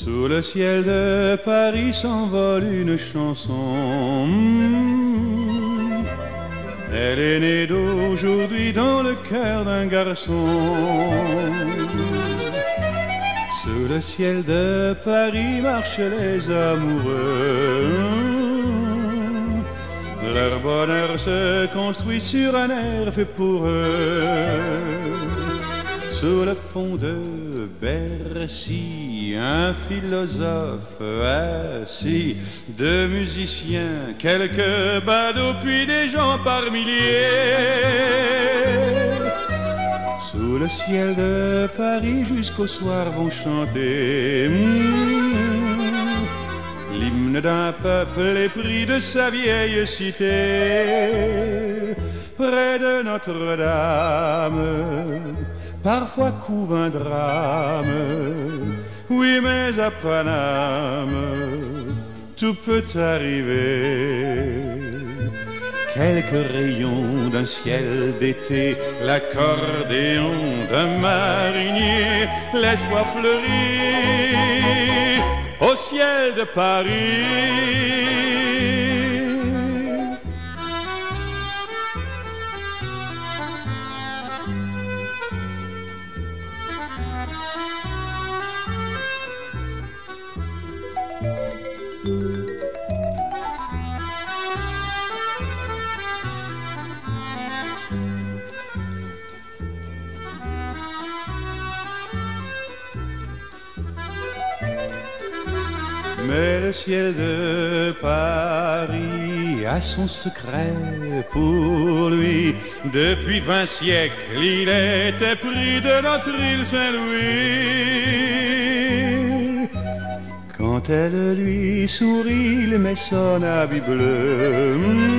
Sous le ciel de Paris s'envole une chanson. Elle est née d'aujourd'hui dans le cœur d'un garçon. Sous le ciel de Paris marchent les amoureux. Leur bonheur se construit sur un air fait pour eux. Sous le pont de Bercy, un philosophe assis, deux musiciens, quelques badauds, puis des gens par milliers. Sous le ciel de Paris jusqu'au soir vont chanter l'hymne d'un peuple épris de sa vieille cité. Près de Notre-Dame, parfois couve un drame, oui, mais à Paname, tout peut arriver. Quelques rayons d'un ciel d'été, l'accordéon d'un marinier, l'espoir fleurit au ciel de Paris. Mais le ciel de Paris a son secret pour lui. Depuis 20 siècles, il était pris de notre île Saint-Louis. Quand elle lui sourit, il met son habit bleu.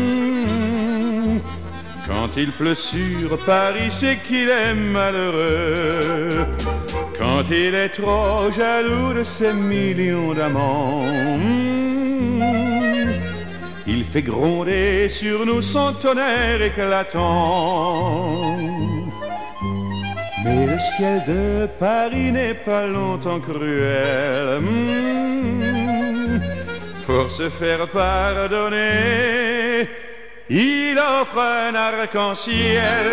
Quand il pleut sur Paris, c'est qu'il est malheureux. Quand il est trop jaloux de ses millions d'amants, il fait gronder sur nous son tonnerre éclatant. Mais le ciel de Paris n'est pas longtemps cruel. Pour se faire pardonner, il offre un arc-en-ciel.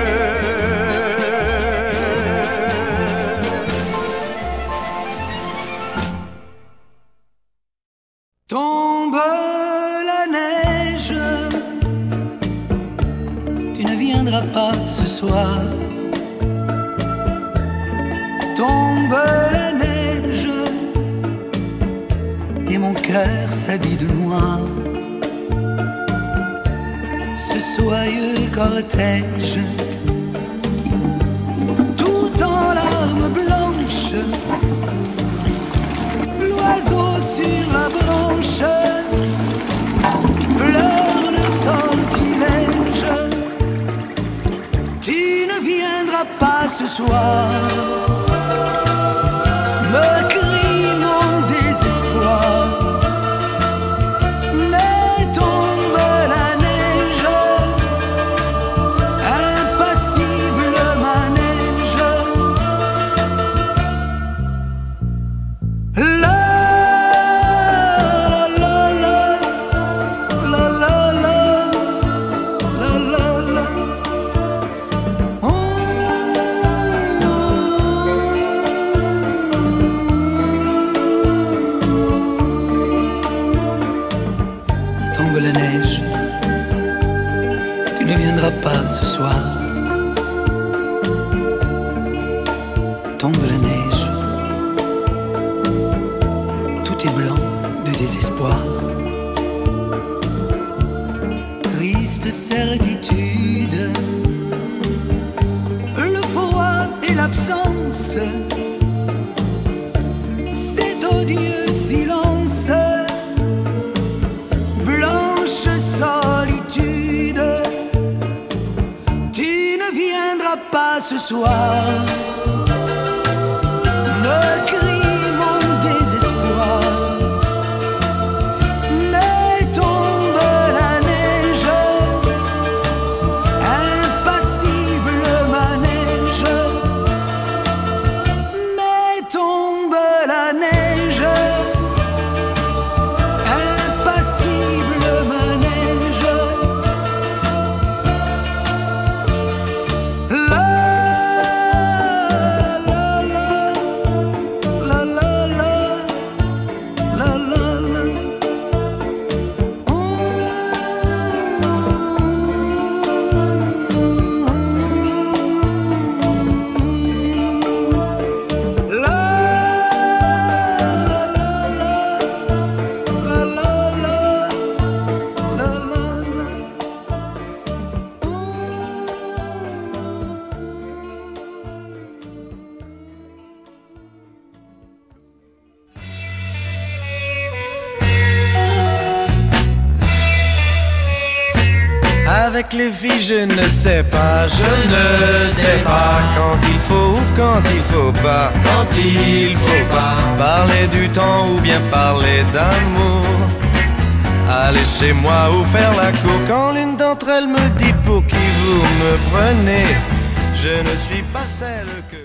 Tombe la neige, tu ne viendras pas ce soir. Tombe la neige, et mon cœur s'habille de noir. Ce soyeux cortège, tout en larmes blanches, l'oiseau sur la branche pleure le sortilège. Tu ne viendras pas ce soir, me crie mon désespoir. Mais tombe la neige, impassible manège. Tombe la neige, tu ne viendras pas ce soir. Tombe la neige, tout est blanc de désespoir. Triste certitude, le froid et l'absence, cet odieux silence. Blanche solitude, tu ne viendras pas ce soir, me crie mon désespoir. Mais tombe la neige, impassible manège. Mais tombe la neige. avec les filles, je ne sais pas, je ne sais pas quand il faut ou quand il faut pas, quand il faut pas parler du temps ou bien parler d'amour. Aller chez moi ou faire la cour quand l'une d'entre elles me dit pour qui vous me prenez. Je ne suis pas celle que